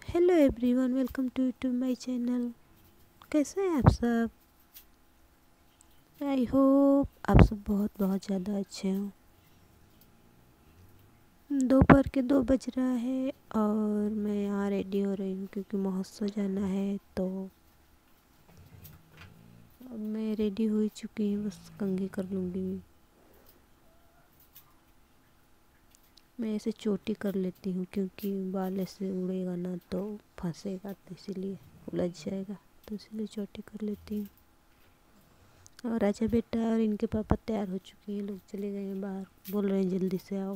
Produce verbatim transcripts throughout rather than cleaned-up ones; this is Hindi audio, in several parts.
Hello everyone, welcome to YouTube my channel. कैसे हैं आप सब? आई होप आप सब बहुत बहुत ज़्यादा अच्छे हो। दोपहर के दो बज रहा है और मैं यहाँ रेडी हो रही हूँ क्योंकि महोत्सव जाना है। तो अब मैं रेडी हो चुकी हूँ, बस कंघी कर लूँगी। मैं ऐसे चोटी कर लेती हूँ क्योंकि बाल ऐसे उड़ेगा ना तो फंसेगा, तो इसीलिए उलझ जाएगा, तो इसीलिए चोटी कर लेती हूँ। और राजा बेटा और इनके पापा तैयार हो चुके हैं, लोग चले गए हैं बाहर, बोल रहे हैं जल्दी से आओ।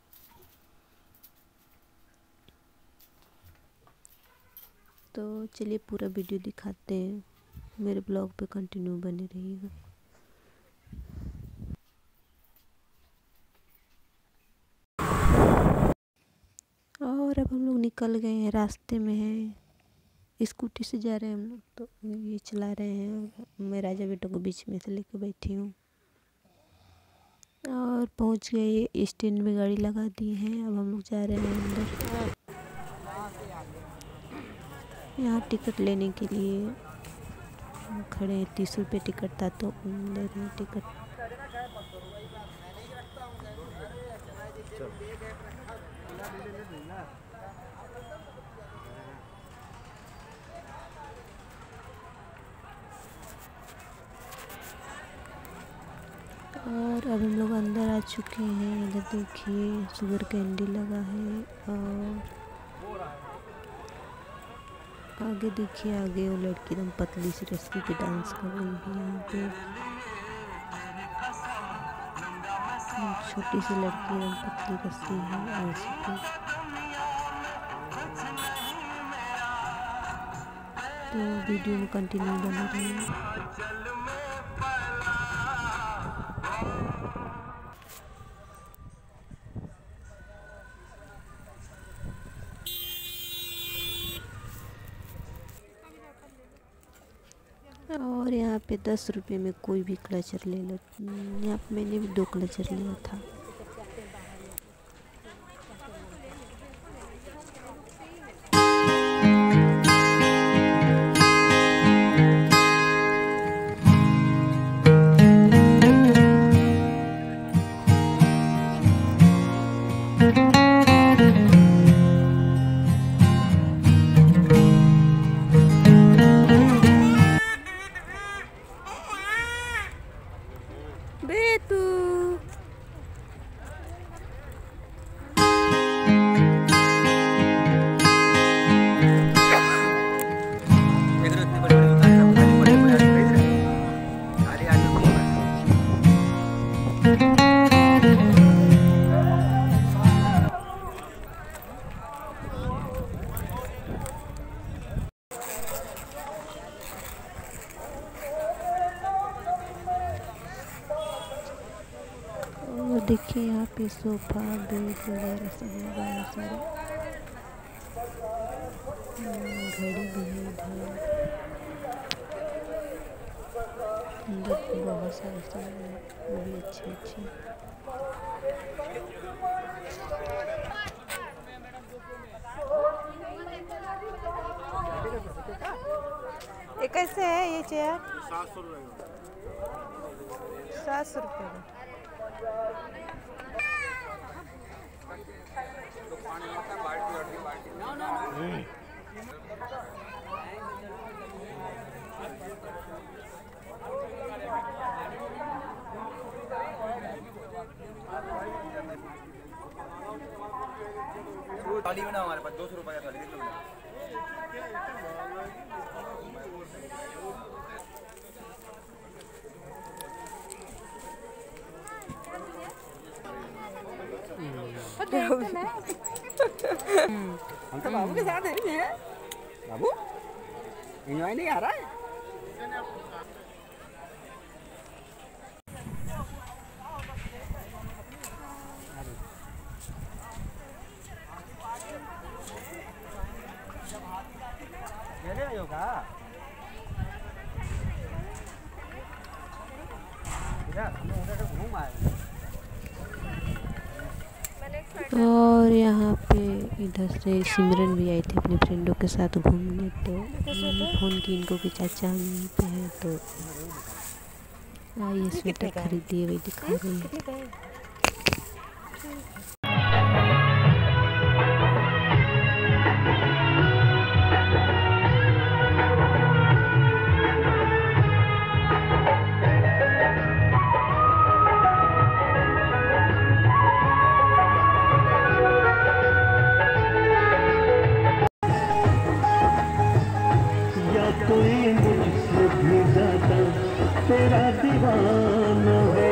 तो चलिए पूरा वीडियो दिखाते हैं, मेरे ब्लॉग पे कंटिन्यू बने रहिएगा। और अब हम लोग निकल गए हैं, रास्ते में हैं, स्कूटी से जा रहे हैं हम लोग। तो ये चला रहे हैं, मैं राजा बेटा को बीच में से लेकर बैठी हूँ। और पहुँच गए, स्टैंड में गाड़ी लगा दी है। अब हम लोग जा रहे हैं अंदर। यहाँ टिकट लेने के लिए खड़े हैं, तीस रुपये टिकट था तो ले रहे हैं टिकट। और अब हम लोग अंदर आ चुके हैं। इधर देखिए शुगर कैंडी लगा है और आगे देखिए, आगे वो लड़की एकदम पतली सी रस्सी पे डांस कर रही है। यहाँ पे छोटी सी लड़की एकदम पतली रस्सी है रस्सी पे। तो वीडियो में कंटिन्यू बने रहिए। और यहाँ पे दस रुपये में कोई भी क्लचर ले लो। यहाँ पे मैंने भी दो क्लचर लिया था। बेतू और देखिए यहाँ पे सोफा बेड वगैरह सब लगा है सारा। घड़ी भी है इधर, अंदर बहुत सारे सामान है, वो भी अच्छे अच्छे। ये कैसे है ये चेयर? सात सौ रुपये सात सौ रुपये का। थाली में ना हमारे पास दो सौ रुपये का थाली देख लो। हम तो बाबू के साथ हैं। बाबू एंजॉय नहीं आ रहा है। योगा इधर हम उधर घूम आए। मैंने और यहाँ पे इधर से सिमरन भी आई थी अपनी फ्रेंडों के साथ घूमने, तो मैंने फ़ोन की इनको कि चाचा हम यहीं पे हैं, तो आइए स्वेटर खरीदिए, वही दिखा रही है। कोई मुझसे भी ज्यादा तेरा दीवाना है,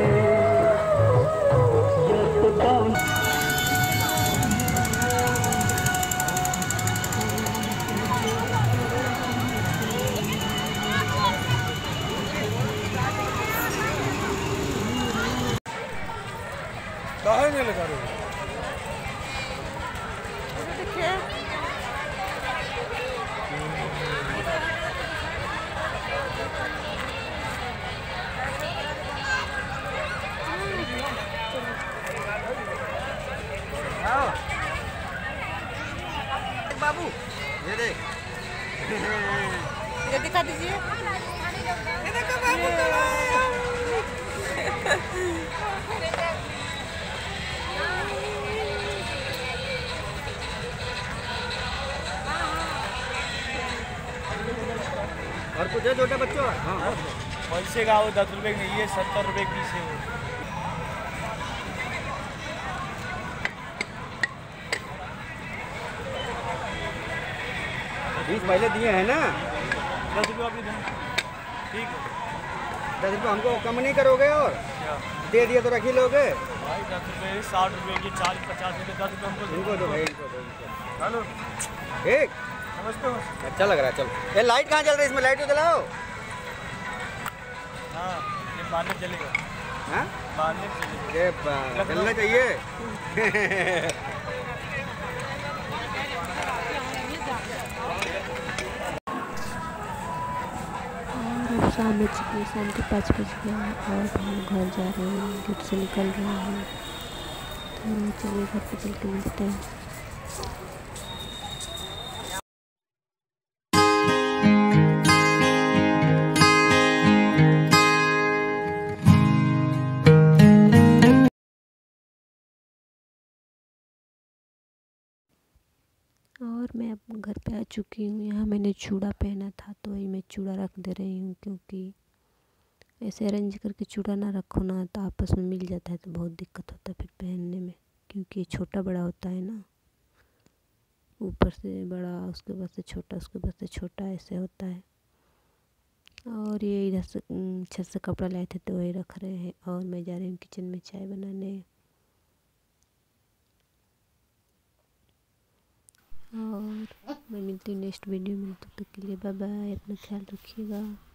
या तो डाउन काहे नहीं लगा रहे बाबू, ये देख, ये दिखा दीजिए। ये देखो बाबू और कुछ है छोटे बच्चों? हाँ, पैसे का वो दस रुपए की नहीं है, सत्तर रुपए की पीस है वो। बीस पहले दिए हैं ना? दस रुपये आपने दें, ठीक है। दस रुपये हमको कम नहीं करोगे? और क्या दे दिए तो रख ही लोगे? भाई, दस रुपये साठ रुपये की, चालीस पचास रुपये, दस रुपये हमको इनको दो भाई, इनको दो, इनको। हेलो, ठीक, नमस्ते। अच्छा लग रहा है। चलो, ये लाइट कहाँ चल रही है? इसमें लाइट तो जलाओ। हाँ, ये बांधने चलेगा, हाँ, बांधने चलेगा। ये ब- चलना चाहिए। और शाम बज गई, शाम के पाँच बज गए और हम घर जा रहे हैं, गेट से निकल रहे हैं। तो चलिए घर पे चल के मिलते हैं। और मैं अब घर पे आ चुकी हूँ। यहाँ मैंने चूड़ा पहना था, तो वही मैं चूड़ा रख दे रही हूँ, क्योंकि ऐसे अरेंज करके चूड़ा ना रखो ना तो आपस में मिल जाता है, तो बहुत दिक्कत होता है फिर पहनने में, क्योंकि छोटा बड़ा होता है ना, ऊपर से बड़ा, उसके बाद से छोटा, उसके बाद से छोटा, ऐसे होता है। और ये इधर से छत से कपड़ा लाए थे, तो वही रख रहे हैं। और मैं जा रही हूँ किचन में चाय बनाने। और मैं मिलती हूँ नेक्स्ट वीडियो में, तब तक के लिए बाय बाय, अपना ख्याल रखिएगा।